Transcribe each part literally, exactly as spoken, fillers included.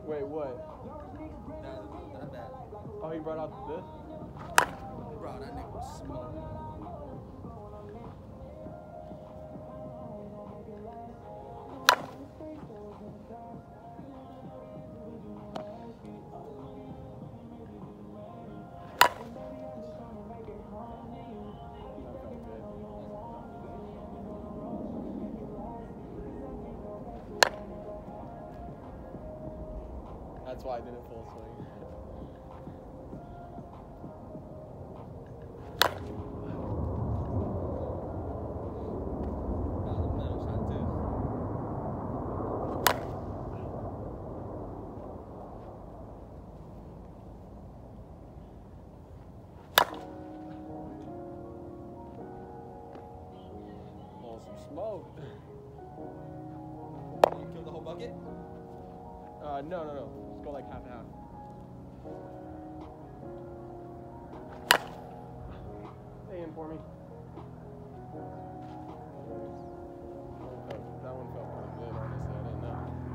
Wait, what? That, that bad. Oh, he brought out this? Bro, that nigga was smoked. That's why I didn't full swing. Oh, some smoke. You killed the whole bucket? Uh, no, no, no. Just go like half and half. Stay in for me. That one felt pretty good, honestly. I didn't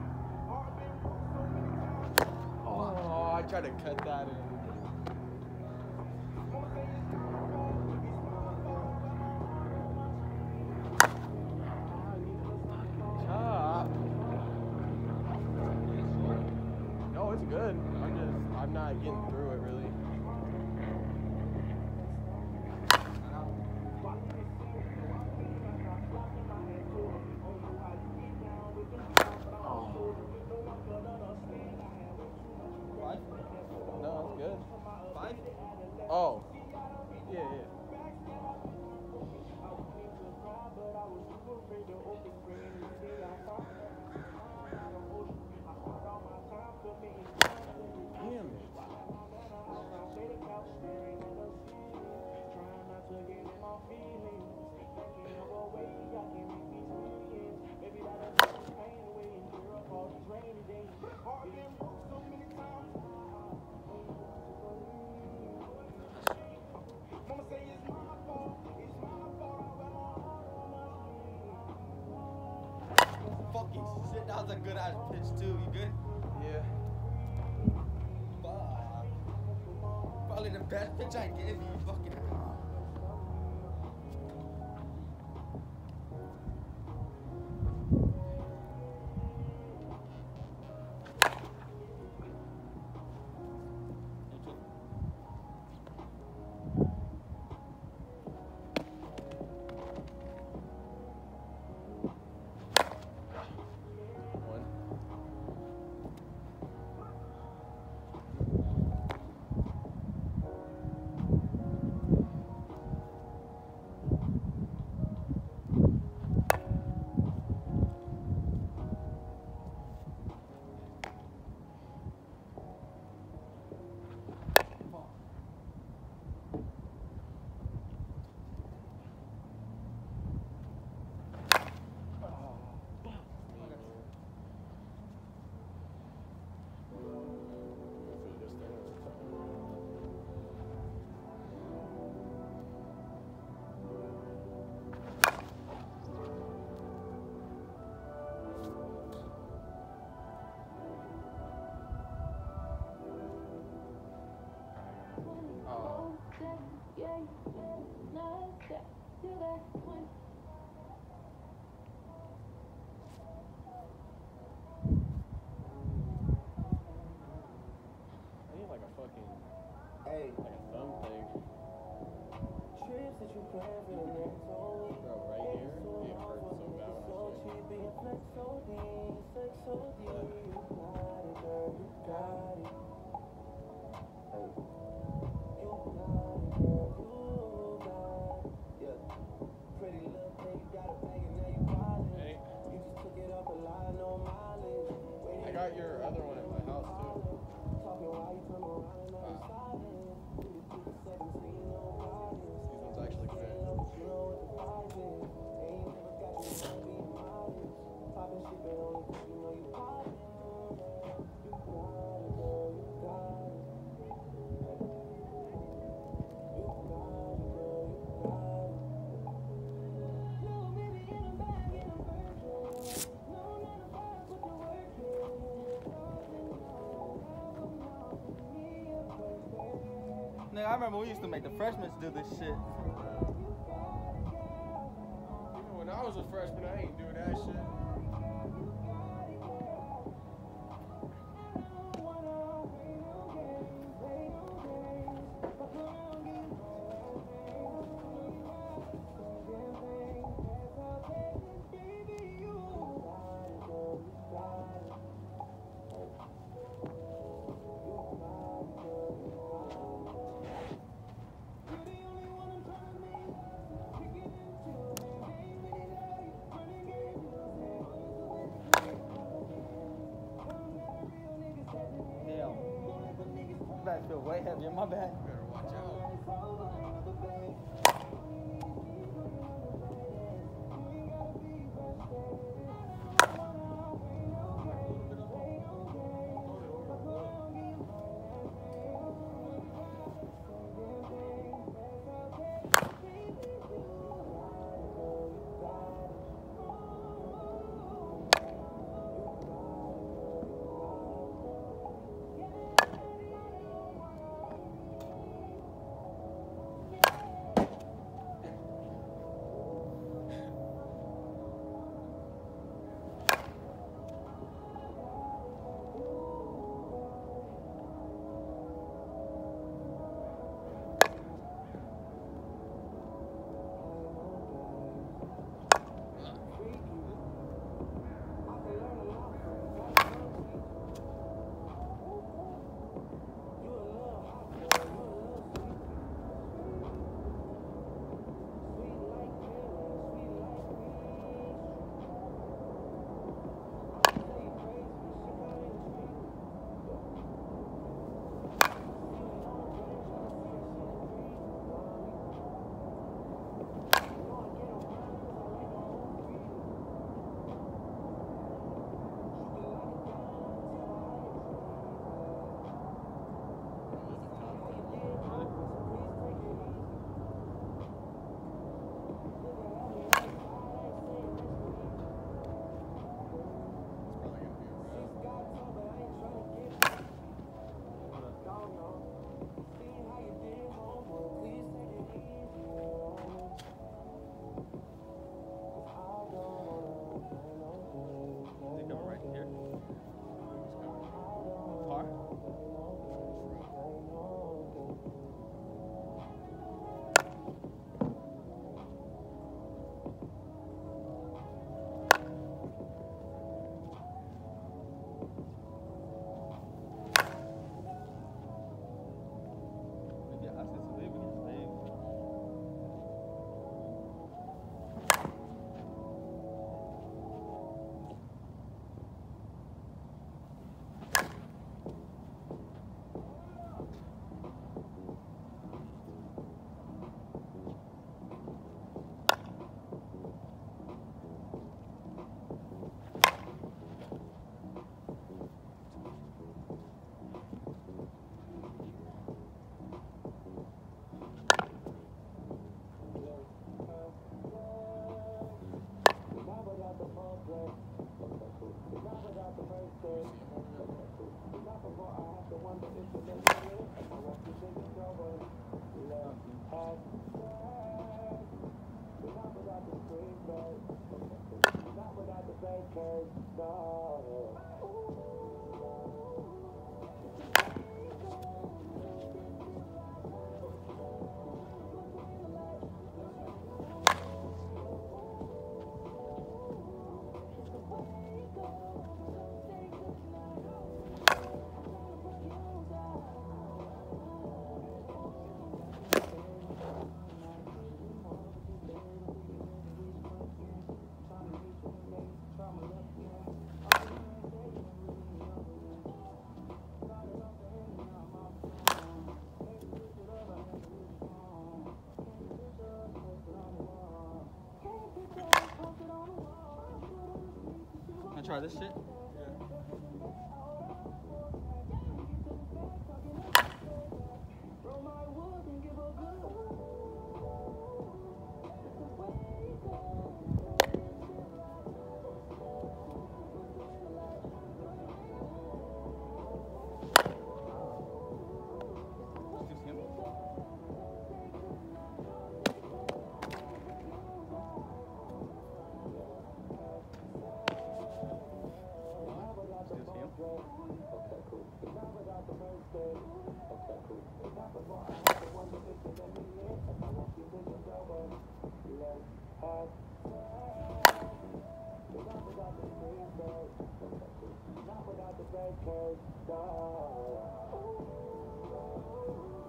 know. Oh, I tried to cut that in. Chop. No, it's good. I'm just, I'm not getting through it really. Five? No, it's good. Five? Oh. Yeah, yeah. Damn it. Fucking shit, that was a good ass pitch too. You good? Yeah. Fuck. Probably the best pitch I gave you. Fucking. One. I need like a fucking, Hey, like a thumb thing. trips that you plan for the next whole week. Bro, right here, it hurts so bad when I swing. Cheap and flex O D, flex O D. You got it, girl, you got it. Hey, you got it, girl, you got it. Yeah, pretty little thing, you got a bag and now you wildin'. Hey, You just took it off a line, no mileage. I got your other one at my house too. Talking while you turn around and now you silent. You keep it seventeen, no guidance. These ones actually fit. You know what the price is. Ain't never got you to be modest. Poppin' shit, but only 'cause you know you poppin'. You got it, girl, you got it. You got it, girl, you got it. No, baby, in a bag, in a Virgin. No, nine to five, put the work in. nigga, I remember we used to make the freshmen do this shit. Even when I was a freshman, I ain't doing that shit. Back feel way heavier, my bad. You better watch out. Wanna try this shit? Too simple. dress. Okay, cool. But not without the birthday. Okay, cool. But not before I have to wonder if you let me in. If I want you to just go on. Let's have sex. But not without the free throws. Okay, cool. Not without the fake cake. No.